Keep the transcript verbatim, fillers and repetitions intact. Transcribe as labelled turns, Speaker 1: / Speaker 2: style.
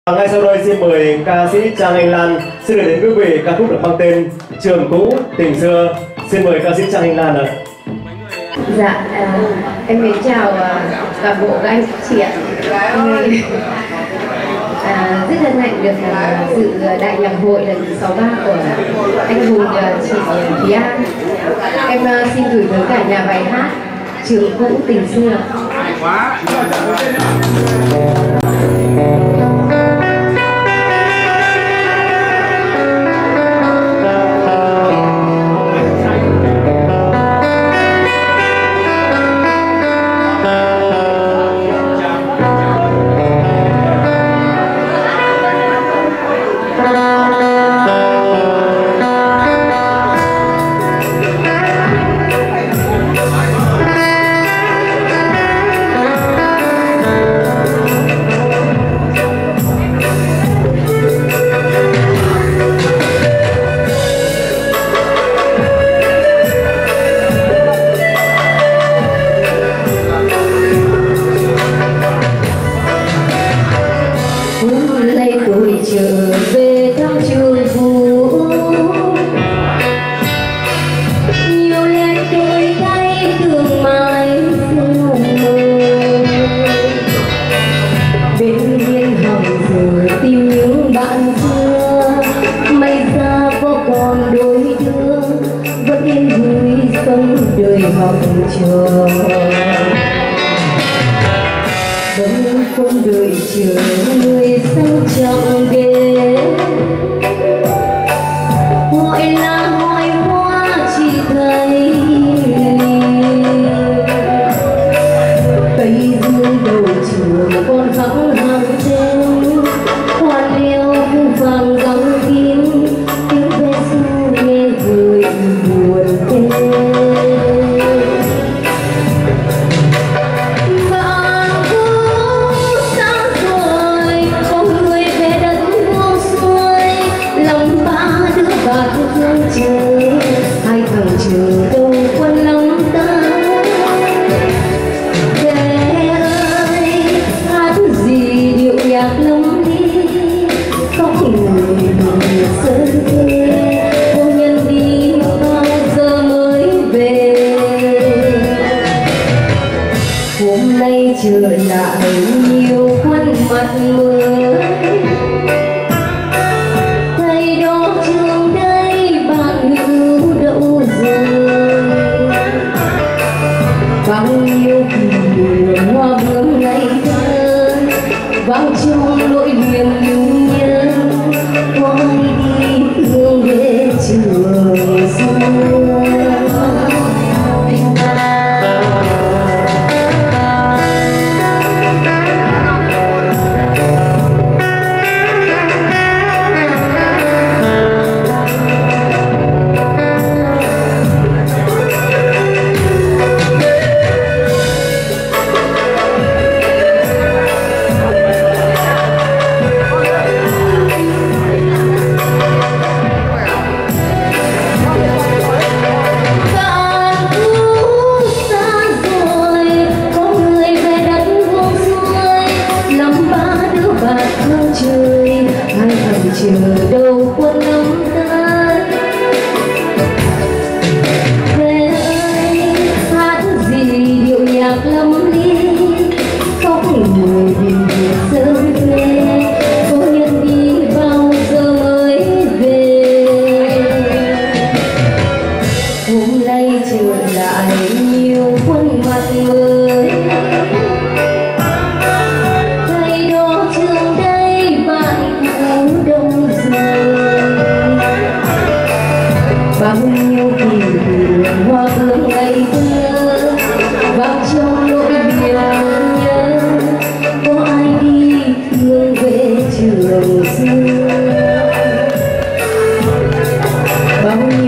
Speaker 1: Ngay sau đây xin mời ca sĩ Trang Anh Lan xin gửi đến quý vị ca khúc được mang tên Trường Cũ Tình Xưa. Xin mời ca sĩ Trang Anh Lan ạ.
Speaker 2: Dạ, à, em mến chào à, toàn bộ các anh chị ạ. Em à, rất hân hạnh được à, dự đại nhạc hội lần thứ sáu mươi ba của anh Hùng à, chị Thúy An. Em à, xin gửi tới cả nhà bài hát Trường Cũ Tình Xưa. Quá. Trở về thăm trường cũ, nhiều lên đôi tay thương mãi sương mơ, bên hiên hồng giờ tìm những bạn xưa, may ra có còn đôi đứa vẫn yên vui sống đời học trò. Vẫn không đợi chờ người sang trọng đến, hỏi là hỏi hoa chỉ thấy cây dương đầu trường con khóc hàng đêm, hoa liễu phủ vàng gắng kín tiếng ve ru nghe vơi buồn thêm. Hai thằng trường đâu quân lòng ta, bé ơi hát gì điệu nhạc lắm đi, khóc người buồn sơn thế cô nhân đi bao giờ mới về. Hôm nay trở lại nhiều khuôn mặt mới, thầy đó trường đây bạn hữu đâu rồi, bao nhiêu kỷ niệm hoa bướm ngày thơ vang trong nỗi niềm nhung nhớ, có ai đi thương về trường xưa. Chờ đâu quân nắm tay, bé ơi hát gì điệu nhạc lắm đi, khóc người biển biệt sớm về cô nhân đi bao giờ mới về. Hôm nay trở lại nhiều khuôn mặt mới, thầy đó trường đây bạn đông rồi, bao nhiêu kỷ niệm hoa bướm ngày thơ vang trong nỗi niềm nhớ, có ai đi thương về trường xưa. Bao nhiêu